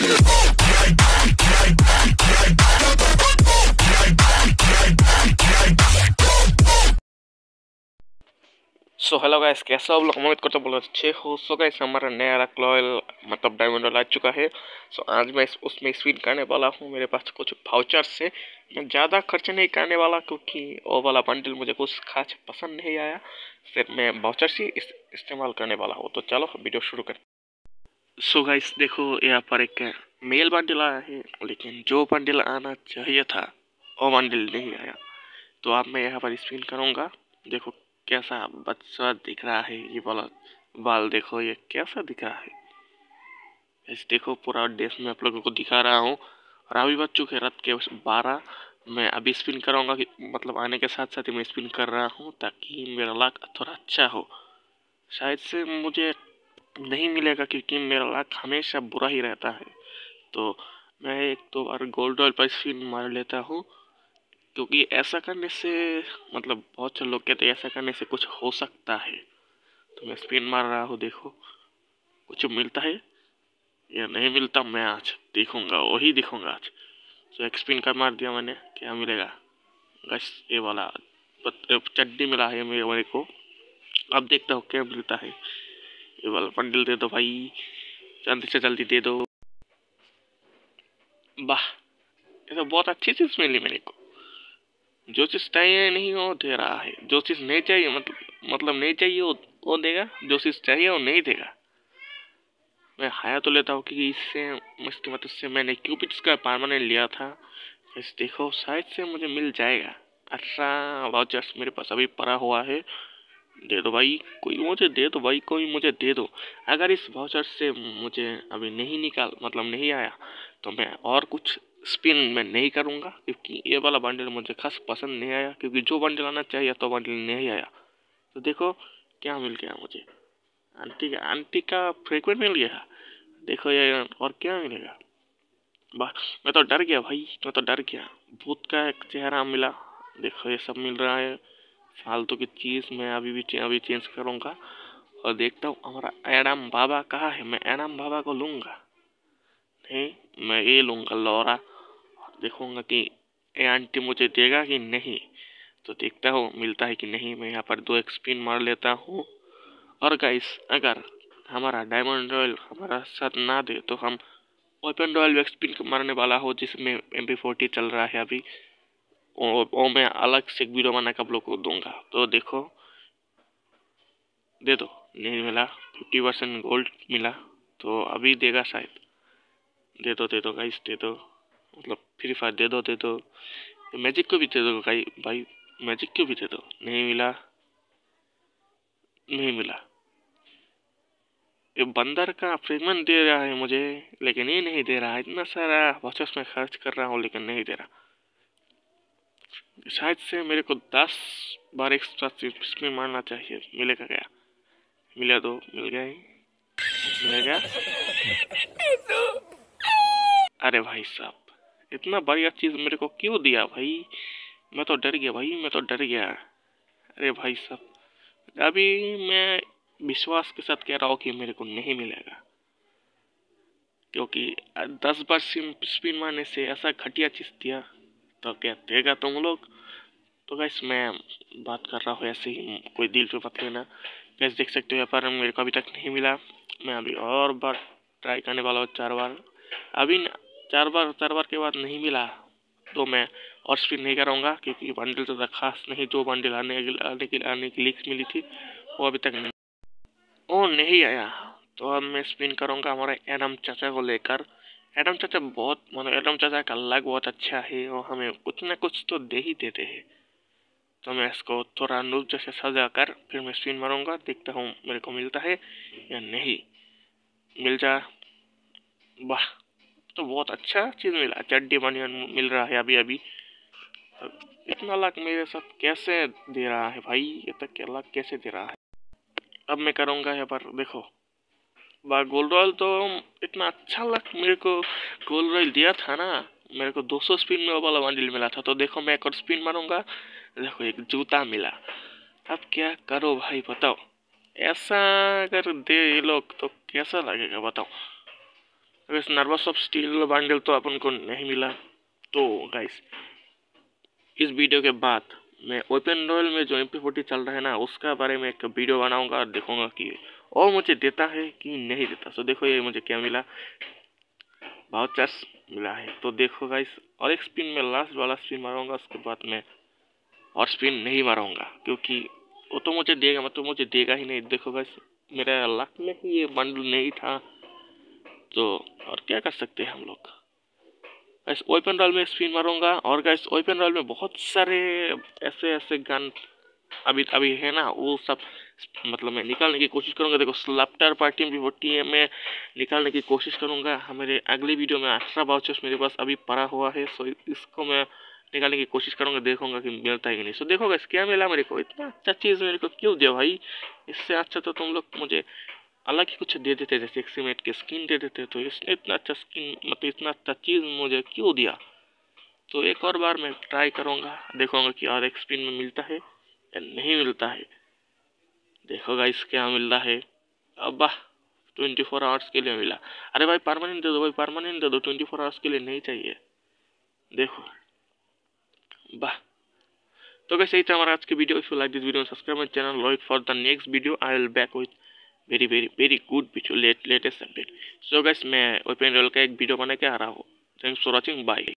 So hello guys, कैसा आप लोग? उम्मीद करते बोलो अच्छे हो। सो गाइस, हमारा नया रॉयल मतलब डायमंड रॉयल आ चुका है। सो आज मैं उसमें स्पिन करने वाला हूँ। मेरे पास कुछ वाउचर्स से मैं ज़्यादा खर्च नहीं करने वाला, क्योंकि वो वाला बंडल मुझे कुछ खास पसंद नहीं आया। सिर्फ मैं वाउचर्स ही इस्तेमाल करने वाला हूँ। तो चलो वीडियो शुरू कर। सो गाइस देखो, यहाँ पर एक मेल बंडल आया है, लेकिन जो बंडल आना चाहिए था वो बंडल नहीं आया। तो अब मैं यहाँ पर स्पिन करूँगा। देखो कैसा बच्चा दिख रहा है, ये वाला बाल देखो, ये कैसा दिख रहा है। इस देखो पूरा डेस में आप लोगों को दिखा रहा हूँ। और अभी बज चुके रात के 12। मैं अभी स्पिन कराऊंगा, कि मतलब आने के साथ साथ ही मैं स्पिन कर रहा हूँ, ताकि मेरा लक थोड़ा अच्छा हो। शायद से मुझे नहीं मिलेगा, क्योंकि मेरा लक हमेशा बुरा ही रहता है। तो मैं एक दो बार गोल्ड रॉयल पर स्पिन मार लेता हूँ, क्योंकि ऐसा करने से मतलब बहुत से लोग कहते हैं ऐसा करने से कुछ हो सकता है। तो मैं स्पिन मार रहा हूँ, देखो कुछ मिलता है या नहीं मिलता, मैं आज देखूंगा, वही देखूंगा आज। तो एक स्पिन कर मार दिया मैंने, क्या मिलेगा? बस ये वाला चड्डी मिला है मेरे को। अब देखता हूँ क्या मिलता है। ये वाला बंडल दे दो भाई, जल्दी से जल्दी दे दो। वाह, ये तो बहुत अच्छी चीज मिली मेरे को। जो चीज चाहिए नहीं वो दे रहा है, जो चीज नहीं चाहिए मतलब नहीं चाहिए वो देगा, जो चीज चाहिए वो नहीं देगा। मैं हाया तो लेता हूँ, क्योंकि इसकी मदद से मैंने क्यूपिड का परमानेंट लिया था। इस देखो शायद से मुझे मिल जाएगा। अच्छा वाउचर्स मेरे पास अभी पड़ा हुआ है, दे दो भाई, कोई मुझे दे दो भाई, कोई मुझे दे दो। अगर इस वाउचर से मुझे अभी नहीं नहीं आया, तो मैं और कुछ स्पिन में नहीं करूँगा, क्योंकि ये वाला बंडल मुझे खास पसंद नहीं आया। क्योंकि जो बंडल आना चाहिए तो बंडल नहीं आया। तो देखो क्या मिल गया मुझे, आंटी का फ्रेगमेंट मिल गया। देखो ये और क्या मिलेगा। वाह, मैं तो डर गया भाई, मैं तो डर गया। भूत का एक चेहरा मिला, देखो ये सब मिल रहा है। फालतू की चीज़ मैं अभी चेंज करूँगा। और देखता हूँ हमारा एडम बाबा कहाँ है। मैं एडम बाबा को लूँगा नहीं, मैं ये लूँगा लोरा। देखूँगा कि ये आंटी मुझे देगा कि नहीं। तो देखता हूँ मिलता है कि नहीं। मैं यहाँ पर 2 एक स्पिन मार लेता हूँ। और गाइस, अगर हमारा डायमंड रॉयल हमारा साथ ना दे, तो हम ओपन रॉयल स्पिन मारने वाला हो, जिसमें MP40 चल रहा है अभी। वो मैं अलग से वीडियो बना के आप लोग को दूंगा। तो देखो दे दो, नहीं मिला। 50% गोल्ड मिला, तो अभी देगा शायद। दे दो गाइस, दे दो। मतलब फ्री फायर दे दो। मैजिक को भी दे दो भाई, मैजिक को भी दे दो। नहीं मिला, नहीं मिला। ये बंदर का फ्रेगमेंट दे रहा है मुझे, लेकिन ये नहीं दे रहा है। इतना सारा वाउचर्स में खर्च कर रहा हूँ, लेकिन नहीं दे रहा। शायद से मेरे को 10 बार एक्स्ट्रा स्पिन मारना चाहिए। मिलेगा क्या? मिला दो, मिल गया ही, मिलेगा। अरे भाई साहब, इतना बढ़िया चीज मेरे को क्यों दिया भाई? मैं तो डर गया भाई, मैं तो डर गया। अरे भाई साहब, अभी मैं विश्वास के साथ कह रहा हूँ कि मेरे को नहीं मिलेगा, क्योंकि 10 बार स्पिन मारने से ऐसा घटिया चीज दिया, तो क्या देगा तुम लोग? तो गैस मैं बात कर रहा हूँ ऐसे ही, कोई दिल पे मत लेना। गैस देख सकते हो, यहाँ पर मेरे को अभी तक नहीं मिला। मैं अभी और बार ट्राई करने वाला हूँ, 4 बार। अभी 4 बार के बाद नहीं मिला, तो मैं और स्पिन नहीं कराऊंगा, क्योंकि बंडल तो खास नहीं। जो बंडल आने की लिंक मिली थी वो अभी तक नहीं, वो नहीं आया। तो अब मैं स्पिन करूंगा हमारे एडम चाचा को लेकर। एडम चाचा बहुत मतलब एडम चाचा का लग बहुत अच्छा है, और हमें कुछ ना कुछ तो दे ही देते हैं। तो मैं इसको थोड़ा नूब जैसे सजा कर फिर मैं स्पिन मारूंगा। देखता हूँ मेरे को मिलता है या नहीं। मिल जा, वाह, तो बहुत अच्छा चीज मिला। चड्डी बनियान मिल रहा है अभी अभी। इतना लाख मेरे साथ कैसे दे रहा है भाई? ये तक क्या लाख कैसे दे रहा है? अब मैं करूंगा यहाँ पर, देखो गोल्ड रॉयल तो इतना अच्छा लक मेरे को गोल्ड रॉयल दिया था ना। मेरे को 200 स्पिन में वो वाला बंडल मिला था। तो देखो मैं एक और स्पिन मारूंगा, देखो एक जूता मिला। अब क्या करो भाई बताओ? ऐसा अगर दे ये लोग तो कैसा लगेगा बताओ? वैसे नर्वस ऑफ स्टील बंडल तो अपन को नहीं मिला। तो गाइस इस वीडियो के बाद मैं ओपन रॉयल में जो MP40 चल रहा है ना, उसका बारे में एक वीडियो बनाऊंगा और देखूंगा कि और मुझे देता है कि नहीं देता। तो देखो ये मुझे क्या मिला, वाउचर्स मिला है। तो देखो गाइस, और एक स्पिन में लास्ट वाला स्पिन मारूंगा, उसके बाद मैं और स्पिन नहीं मारूंगा, क्योंकि वो तो मुझे देगा, मतलब मुझे देगा ही नहीं। देखो गाइस मेरा लक में ही ये बंडल नहीं था, तो और क्या कर सकते हैं हम लोग। गाइस ओपन रॉयल में स्पिन मारूंगा, और गाइस ओपन रॉयल में बहुत सारे ऐसे ऐसे गन अभी अभी है ना, वो सब मतलब मैं निकालने की कोशिश करूंगा। देखो स्लैप्टर पार्टी में भी मैं निकालने की कोशिश करूंगा। हमारे अगले वीडियो में 18 वाउचर्स मेरे पास अभी पड़ा हुआ है, सो इसको मैं निकालने की कोशिश करूंगा, देखूंगा कि मिलता है कि नहीं। सो देखो गाइस क्या मिला मेरे को, इतना अच्छा चीज़ मेरे को क्यों दिया भाई। इससे अच्छा तो तुम लोग मुझे अलग ही कुछ दे देते, जैसे एक्सीमेट की स्किन दे देते। तो इसने इतना अच्छा स्किन, मतलब इतना अच्छा चीज़ मुझे क्यों दिया। तो एक और बार मैं ट्राई करूंगा, देखूंगा कि और एक स्पिन में मिलता है या नहीं मिलता है। देखो गाइस क्या मिल रहा है। अब 24 आवर्स के लिए मिला। अरे भाई परमानेंट दे दो भाई, परमानेंट दे दो, 24 आवर्स के लिए नहीं चाहिए। देखो वाह। तो गाइस यही था हमारा आज की video. If you like this video subscribe my channel, wait for the next video. I will back with very very very good video, latest update. So guys मैं ओपन रोल का एक वीडियो बना के आ रहा हूँ। Thanks for watching, bye.